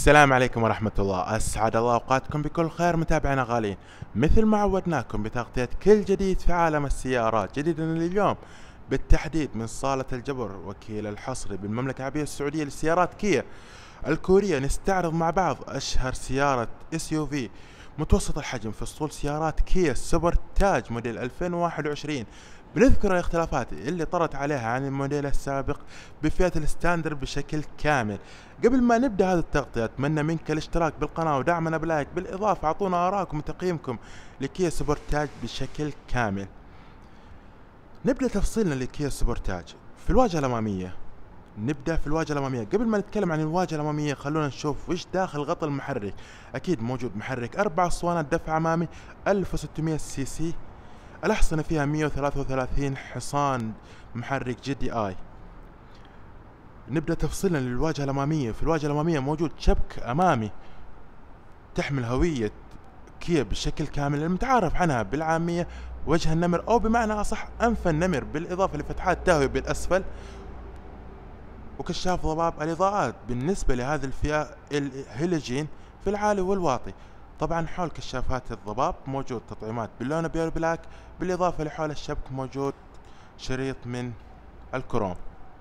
السلام عليكم ورحمة الله، أسعد الله أوقاتكم بكل خير متابعينا غاليين. مثل ما عودناكم بتغطية كل جديد في عالم السيارات، جديدنا اليوم بالتحديد من صالة الجبر وكيل الحصري بالمملكة العربية السعودية لسيارات كيا الكورية. نستعرض مع بعض أشهر سيارة SUV متوسط الحجم في اسطول سيارات كيا سوبر تاج موديل 2021. بنذكر الاختلافات اللي طرت عليها عن الموديل السابق بفئة الستاندر بشكل كامل. قبل ما نبدأ هذه التغطية أتمنى منك الاشتراك بالقناة ودعمنا بلايك، بالإضافة أعطونا آراءكم وتقييمكم لكيا سوبر تاج بشكل كامل. نبدأ تفصيلنا لكيا سوبر تاج في الواجهة الأمامية. نبدأ في الواجهة الأمامية. قبل ما نتكلم عن الواجهة الأمامية خلونا نشوف وش داخل غطاء المحرك. أكيد موجود محرك 4 اسطوانات دفع أمامي 1600 سي سي، الأحصنة فيها 133 حصان، محرك GDI. نبدأ تفصيلا للواجهة الأمامية. في الواجهة الأمامية موجود شبك أمامي تحمل هوية كيا بشكل كامل، المتعارف عنها بالعامية وجه النمر، أو بمعنى أصح أنف النمر، بالإضافة لفتحات تهوية بالأسفل وكشاف ضباب الإضاءات. بالنسبة لهذه الفئة الهيلوجين في العالي والواطي. طبعا حول كشافات الضباب موجود تطعيمات باللون بيور بلاك، بالإضافة لحول الشبك موجود شريط من الكروم.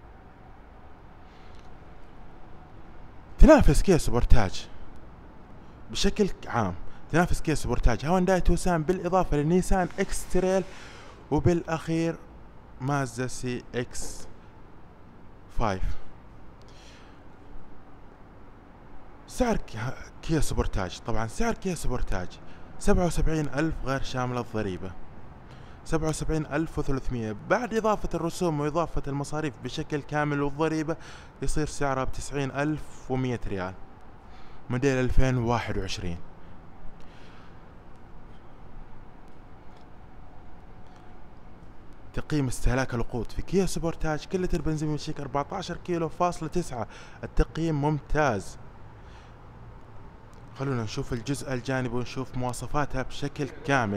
تنافس كيا سوبرتاج بشكل عام، تنافس كيا سوبرتاج هونداي توسان، بالإضافة لنيسان اكس تريل، وبالأخير مازدا سي اكس 5. سعر كيا سوبرتاج، طبعا سعر كيا سوبرتاج 77,000 غير شامل الضريبة، 77,300 بعد إضافة الرسوم وإضافة المصاريف بشكل كامل والضريبة يصير سعرها ب90,100 ريال، موديل 2021. تقييم استهلاك الوقود في كيا سوبرتاج كل لتر بنزين يمشيك 14 كيلو فاصلة 9. التقييم ممتاز. خلونا نشوف الجزء الجانبي ونشوف مواصفاتها بشكل كامل.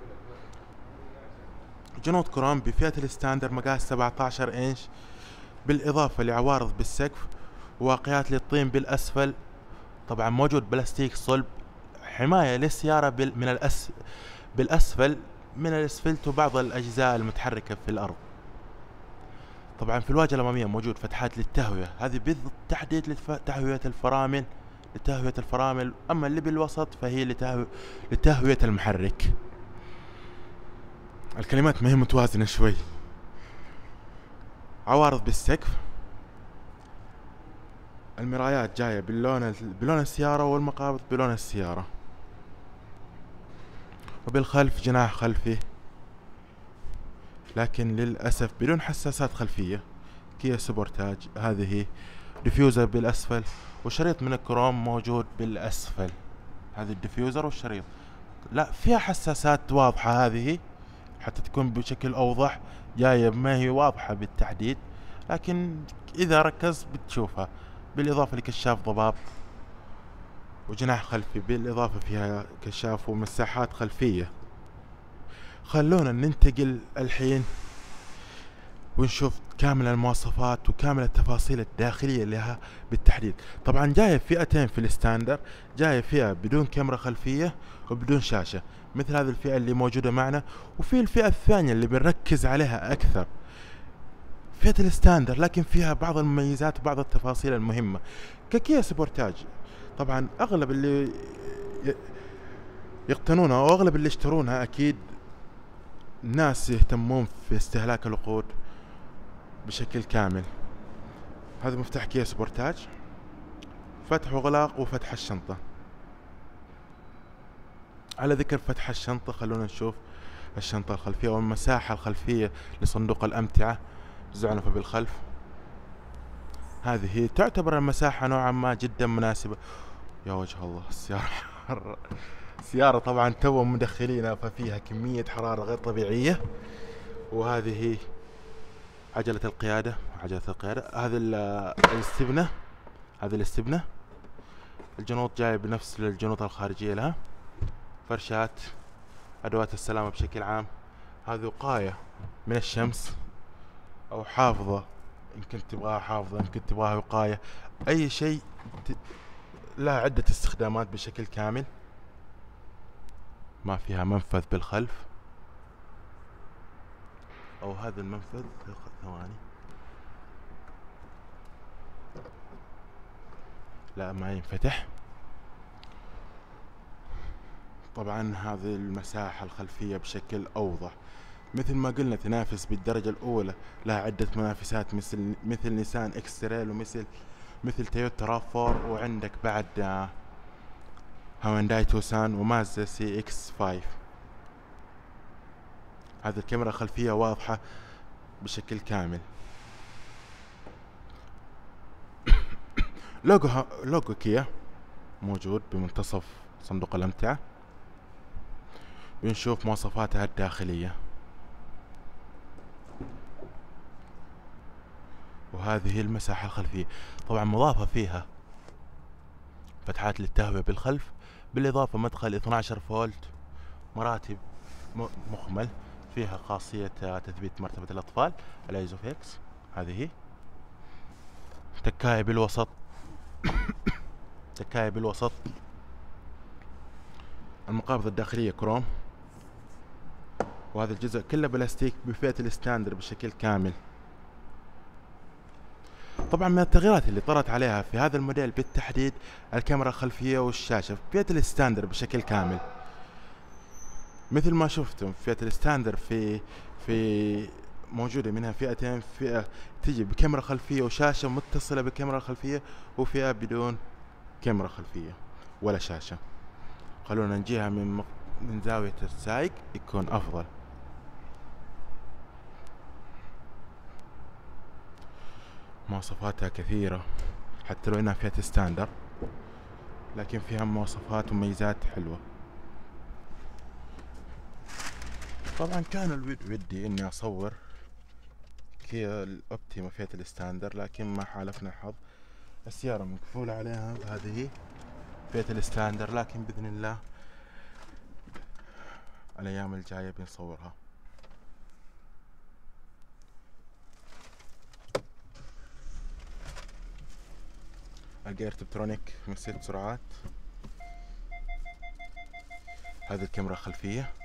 جنوط كروم بفئة الستاندر مقاس 17 انش، بالإضافة لعوارض بالسقف وواقيات للطين بالأسفل. طبعا موجود بلاستيك صلب حماية للسيارة بالأسفل من الاسفلت وبعض الأجزاء المتحركة في الأرض. طبعا في الواجهة الأمامية موجود فتحات للتهوية، هذه بالتحديد لتهوية الفرامل، لتهوية الفرامل. أما اللي بالوسط فهي لتهوية المحرك. الكلمات ما هي متوازنة شوي. عوارض بالسقف، المرايات جاية بلون السيارة، والمقابض بلون السيارة، وبالخلف جناح خلفي لكن للأسف بدون حساسات خلفية. كيا سوبرتاج هذه ديفيوزر بالأسفل وشريط من الكروم موجود بالأسفل. هذه الديفيوزر والشريط لا فيها حساسات واضحة، هذه حتى تكون بشكل أوضح، جاية ما هي واضحة بالتحديد لكن إذا ركزت بتشوفها. بالإضافة لكشاف ضباب وجناح خلفي، بالإضافة فيها كشاف ومساحات خلفية. خلونا ننتقل الحين ونشوف كامل المواصفات وكامل التفاصيل الداخلية لها بالتحديد. طبعا جاية فئتين في الستاندر، جاية فئة بدون كاميرا خلفية وبدون شاشة مثل هذه الفئة اللي موجودة معنا، وفي الفئة الثانية اللي بنركز عليها أكثر فئة الستاندر لكن فيها بعض المميزات وبعض التفاصيل المهمة ككيا سوبرتاج. طبعا أغلب اللي يقتنونها أو أغلب اللي يشترونها أكيد ناس يهتمون في استهلاك الوقود بشكل كامل. هذا مفتاح كيا سوبرتاج، فتح وغلاق وفتح الشنطة. على ذكر فتح الشنطة خلونا نشوف الشنطة الخلفية والمساحة الخلفية لصندوق الأمتعة، زعنفة بالخلف. هذه تعتبر المساحة نوعا ما جدا مناسبة. يا وجه الله السيارة السيارة طبعا تو مدخلينها ففيها كمية حرارة غير طبيعية. وهذه عجلة القيادة، هذه الاستبنة، هذه الاستبنة. الجنوط جاية بنفس الجنوط الخارجية لها، فرشات، أدوات السلامة بشكل عام. هذه وقاية من الشمس أو حافظة، يمكن تبغاها حافظة يمكن تبغاها وقاية، أي شيء لها عدة استخدامات بشكل كامل. ما فيها منفذ بالخلف، او هذا المنفذ ثواني، لا ما ينفتح. طبعا هذه المساحة الخلفية بشكل اوضح. مثل ما قلنا تنافس بالدرجة الاولى، لها عدة منافسات مثل نيسان اكس تريل، مثل تويوتا راف 4، وعندك بعد هونداي توسان ومازدا سي اكس 5. هذه الكاميرا الخلفية واضحة بشكل كامل. لوجو كيا موجود بمنتصف صندوق الأمتعة. بنشوف مواصفاتها الداخلية. وهذه المساحة الخلفية. طبعا مضافة فيها فتحات للتهوية بالخلف، بالإضافة مدخل 12 فولت، مراتب مخمل، فيها خاصية تثبيت مرتبة الأطفال الايزوفيكس. هذه تكاية بالوسط، تكاية بالوسط. المقابض الداخلية كروم، وهذا الجزء كله بلاستيك بفئة الستاندر بشكل كامل. طبعا من التغييرات اللي طرت عليها في هذا الموديل بالتحديد الكاميرا الخلفية والشاشة بفئة الستاندر بشكل كامل. مثل ما شفتم فئة الستاندر في موجودة منها فئتين، فئة تجي بكاميرا خلفية وشاشة متصلة بالكاميرا الخلفية، وفئة بدون كاميرا خلفية ولا شاشة. خلونا نجيها من زاوية السايق يكون أفضل. مواصفاتها كثيرة، حتى لو انها فئة ستاندر لكن فيها مواصفات وميزات حلوة. طبعا كان ودي اني اصور كيا الاوبتيما فئة الستاندر، لكن ما حالفنا الحظ. السيارة مقفولة عليها، هذه فئة الستاندر، لكن باذن الله الايام الجاية بنصورها. الجير تبترونيك من 6 سرعات. هذه الكاميرا الخلفية.